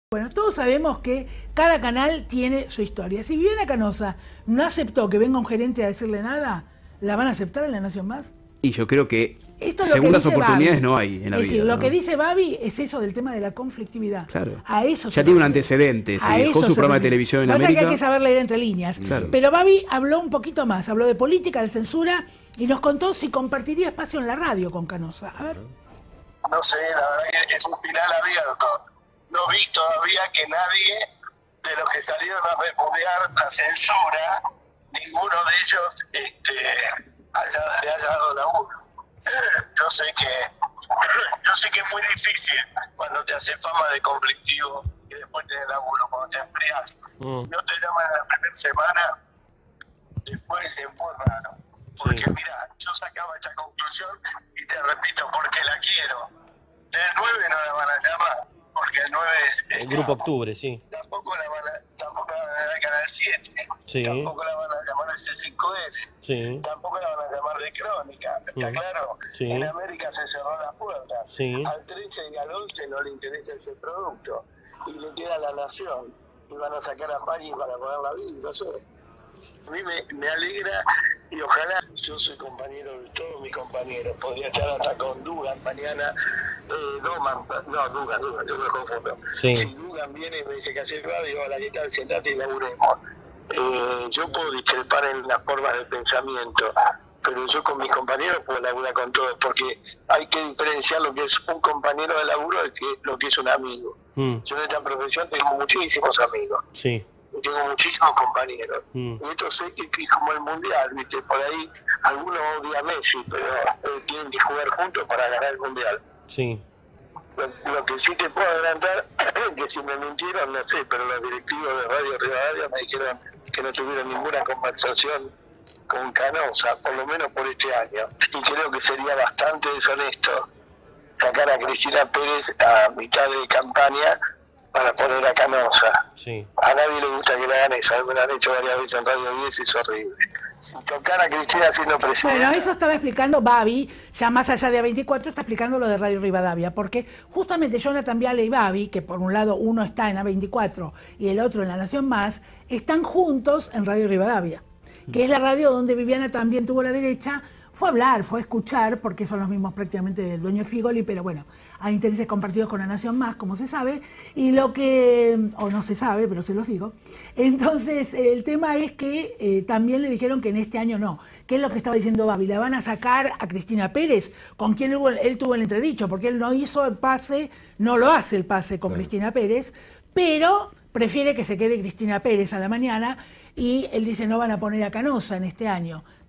Bueno, todos sabemos que cada canal tiene su historia. Si Viviana Canosa no aceptó que venga un gerente a decirle nada, ¿la van a aceptar en La Nación Más? Y yo creo que Esto es segundas lo que dice oportunidades Babi. no hay en la Es vida. decir, lo ¿no? que dice Babi es eso del tema de la conflictividad. Claro. A eso ya tiene un antecedente, se dejó su programa de televisión en América. América. Que hay que saber leer entre líneas. Claro. Pero Babi habló un poquito más, habló de política, de censura, y nos contó si compartiría espacio en la radio con Canosa. A ver. No sé, la verdad que es un final abierto. No vi todavía que nadie de los que salieron a repudiar la censura, ninguno de ellos le haya dado laburo. Yo sé que es muy difícil cuando te haces fama de conflictivo y después te da laburo, cuando te enfrias. Si no te llaman en la primera semana, después es muy raro. Porque mira, yo sacaba esta conclusión y te repito, porque la quiero. Del 9 no la van a llamar, porque el 9 es el Grupo Octubre, sí. Tampoco la van a llamar al Canal 7, sí. Tampoco la van a llamar al C5N, sí. Tampoco la van a llamar de Crónica, ¿está claro? Sí. En América se cerró la puerta, sí. Al 13 y al 11 no le interesa ese producto, y le queda La Nación, y van a sacar a Paggi para poner la vida, no sé. A mí me alegra y ojalá, yo soy compañero de todos mis compañeros, podría estar hasta con Dugan mañana, Dugan, yo me confundo. Sí. Si Dugan viene y me dice que hace radio, digo, ¿qué tal? Sentate y laburemos. Yo puedo discrepar en las formas de pensamiento, pero yo con mis compañeros puedo laburar con todos, porque hay que diferenciar lo que es un compañero de laburo de lo que es un amigo. Yo en esta profesión tengo muchísimos amigos. Sí. Tengo muchísimos compañeros. Y esto sé que es como el mundial, ¿viste? Por ahí algunos odian a Messi, pero tienen que jugar juntos para ganar el mundial. Sí. Lo que sí te puedo adelantar, que si me mintieron, no sé, pero los directivos de Radio Rivadavia me dijeron que no tuvieron ninguna conversación con Canosa, por lo menos por este año. Y creo que sería bastante deshonesto sacar a Cristina Pérez a mitad de campaña para poner a Canosa. Sí. A nadie le gusta que le hagan eso, me lo han hecho varias veces en Radio 10 y es horrible. Si tocar a Cristina siendo presidenta... Bueno, eso estaba explicando Babi, ya más allá de A24, está explicando lo de Radio Rivadavia, porque justamente Jonathan Viale y Babi, que por un lado uno está en A24 y el otro en La Nación Más, están juntos en Radio Rivadavia, que es la radio donde Viviana también tuvo la derecha, fue a hablar, fue a escuchar, porque son los mismos prácticamente del dueño de Figoli, pero bueno, hay intereses compartidos con La Nación Más, como se sabe, y lo que, o no se sabe, pero se los digo. Entonces, el tema es que también le dijeron que en este año no. ¿Qué es lo que estaba diciendo Babi? La van a sacar a Cristina Pérez, con quien él tuvo el entredicho, porque él no hizo el pase, no lo hace el pase con Cristina Pérez, pero prefiere que se quede Cristina Pérez a la mañana, y él dice no van a poner a Canosa en este año.